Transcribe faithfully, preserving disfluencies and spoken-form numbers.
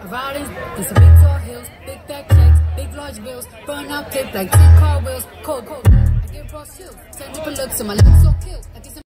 Riding through some big tall hills, big back checks, big large bills, burn out clip like ten car wheels, cold, cold. I get raw chills, send different looks, and my looks so kill. I get some